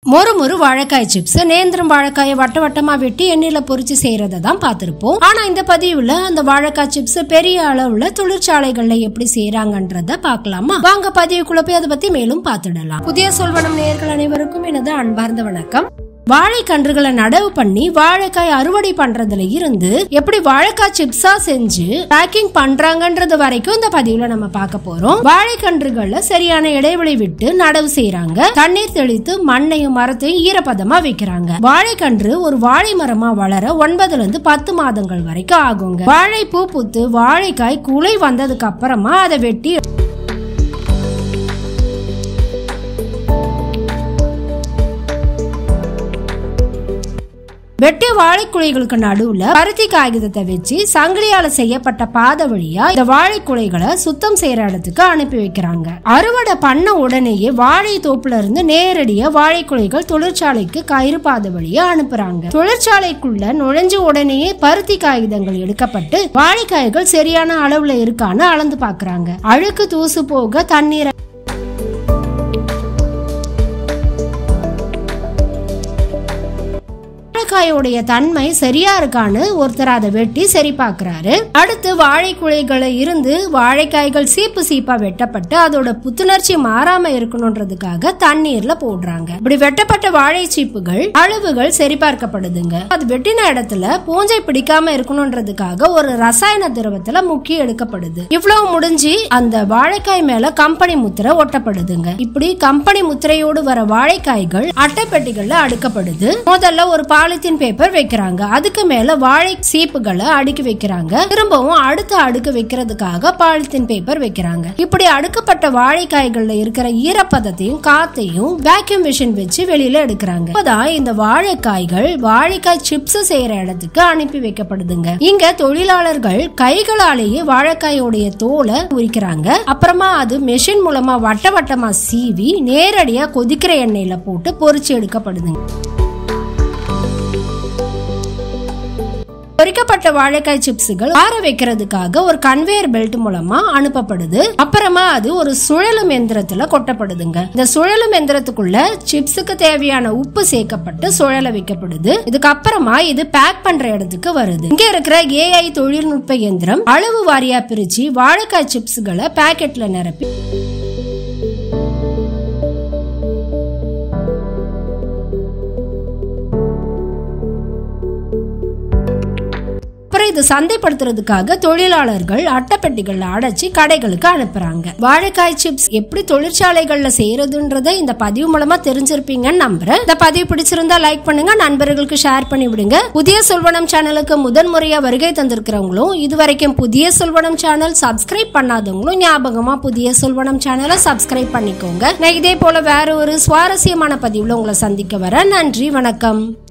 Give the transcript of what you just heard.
மொறு வாழைக்காய் சிப்ஸ் நேந்திரம் வாழைக்காயை வட்ட வட்டமா வெட்டி எண்ணெயில பொரிச்சு செய்யறதை தான் பார்த்திருப்போம். ஆனா இந்த பதிவுல அந்த வாழைக்காய் சிப்ஸ் பெரிய அளவுல தொழிற்சாலைகள்ல எப்படி செய்யறாங்கன்றத பாக்கலாமா? வாங்க பதிவுக்குள்ள போய் அதை பத்தி மேலும் பார்த்துடலாம். புதிய சொல்வனம் நேயர்கள் அனைவருக்கும் எனது அன்பார்ந்த வணக்கம். வாழைக்கன்றுகளை நடவு பண்ணி வாழைக்காய் அறுவடை பண்றதுல இருந்து எப்படி வாழைக்காய் சிப்ஸா செஞ்சு பேக்கிங் பண்றாங்கன்றது வரைக்கும் இந்த பதிவுல நம்ம பார்க்க போறோம். வாழைக்கன்றுகள்ல சரியான இடைவெளி விட்டு நடவு செய்யறாங்க. தண்ணீர் தெளித்து மண்ணையும் மரத்தையும் ஈரப்பதமா வைக்கிறாங்க. வாழைக்கன்று ஒரு வாழை மரமா வளர 9 to 10 மாதங்கள் வரைக்கும் ஆகுங்க. வாழை பூ பூத்து வாழைக்காய் குலை வந்ததுக்கு அப்புறமா அதை வெட்டி வெட்டிய வாழைக்குலைகளுக்கு நடுவுல பருத்தி காகிதத்தை வச்சு சங்கிலியால செய்யப்பட்ட பாதை வழியா இந்த வாழைக்குலைகளை சுத்தம் செய்யற இடத்துக்கு அனுப்பி வைக்கிறாங்க. அறுவடை பண்ண உடனேயே வாழை தோப்புல இருந்து நேரடியா வாழைக்குலைகள் தொழிற்சாலைக்கு கயிறு பாதை வழியா அனுப்புறாங்க. தொழிற்சாலைக்குள்ள நுழைஞ்ச உடனேயே பருத்தி காகிதங்கள் எடுக்கப்பட்டு வாழைக்காய்கள் சரியான அளவுல இருக்கான்னு அளந்து பாக்குறாங்க. அழுக்கு தூசு போக தண்ணீரை வாழைக்காயோடைய தன்மை சரியா இருக்கான்னு ஒருத்தர் அதை வெட்டி சரி பாக்குறாரு. அடுத்து வாழைக்குலைகளை இருந்து வாழைக்காய்கள் சீப்பு சீப்பா வெட்டப்பட்டு அதோட புத்துணர்ச்சி மாறாம இருக்கணும்ன்றதுக்காக தண்ணீர்ல போடுறாங்க. இப்படி வெட்டப்பட்ட வாழை சீப்புகள் அளவுகள் சரி பார்க்கப்படுதுங்க. அது வெட்டின இடத்துல பூஞ்சை பிடிக்காம இருக்கணும்ன்றதுக்காக ஒரு ரசாயன திரவத்துல முக்கிய எடுக்கப்படுது. இவ்வளவு முடிஞ்சு அந்த வாழைக்காய் மேல கம்பெனி முத்திரை ஒட்டப்படுதுங்க. இப்படி கம்பெனி முத்திரையோடு வர வாழைக்காய்கள் அட்டை பெட்டிகள்ல அடுக்கப்படுது. முதல்ல ஒரு பாலித்தீன் பேப்பர் வைக்கிறாங்க. அதுக்கு மேல வாழை சீப்புகளை அடுக்கி வைக்கிறாங்க. திரும்பவும் அடுத்த அடுக்கு வைக்கிறதுக்காக பாலித்தீன் பேப்பர் வைக்கிறாங்க. இப்படி அடுக்கப்பட்ட வாழைக்காய்கள்ல இருக்கிற ஈரப்பதத்தையும் காத்தையும் வேக்யூம் மிஷின் வச்சு வெளியில எடுக்கிறாங்க. அப்பதான் இந்த வாழைக்காய்கள் வாழைக்காய் சிப்ஸ் செய்யற இடத்துக்கு அனுப்பி வைக்கப்படுதுங்க. இங்க தொழிலாளர்கள் கைகளாலேயே வாழைக்காயோடைய தோலை உரிக்கிறாங்க. அப்புறமா அது மெஷின் மூலமா வட்ட வட்டமா சீவி நேரடியா கொதிக்கிற எண்ணெயில போட்டு பொரிச்சு எடுக்கப்படுதுங்க. பொரிக்கப்பட்ட வாழைக்காய் சிப்ஸ்கள் ஆற வைக்கிறதுக்காக ஒரு கன்வேயர் பெல்ட் மூலமா அனுப்பப்படுது. அப்புறமா அது ஒரு சுழலும் எந்திரத்துல கொட்டப்படுதுங்க. இந்த சுழலும் எந்திரத்துக்குள்ள சிப்ஸுக்கு தேவையான உப்பு சேர்க்கப்பட்டு சுழல வைக்கப்படுது. இதுக்கு அப்புறமா இது பேக் பண்ற இடத்துக்கு வருது. இங்க இருக்கிற AI தொழில்நுட்ப எந்திரம் அளவு வாரியா பிரிச்சு வாழைக்காய் சிப்ஸ்களை பாக்கெட்ல நிரப்பி இது சந்தைப்படுத்துறதுக்காக தொழிலாளர்கள் அட்டைப்பெட்டிகள்ல அடைச்சு கடைகளுக்கு அனுப்புறாங்க. வாழைக்காய் சிப்ஸ் எப்படி தொழிற்சாலைகள்ல செய்யறதுன்றத இந்த பதிவு மூலமா தெரிஞ்சிருப்பீங்கன்னு நம்புறேன். இந்த பதிவு பிடிச்சிருந்தா லைக் பண்ணுங்க, நண்பர்களுக்கு ஷேர் பண்ணி விடுங்க. புதிய சொல்வனம் சேனலுக்கு முதன்முறையா வருகை தந்திருக்கிறவங்களும் இதுவரைக்கும் புதிய சொல்வனம் சேனல் சப்ஸ்கிரைப் பண்ணாதவங்களும் ஞாபகமா புதிய சொல்வனம் சேனலை சப்ஸ்கிரைப் பண்ணிக்கோங்க. நான் இதே போல வேற ஒரு சுவாரஸ்யமான பதிவுல உங்களை சந்திக்க வரேன். நன்றி, வணக்கம்.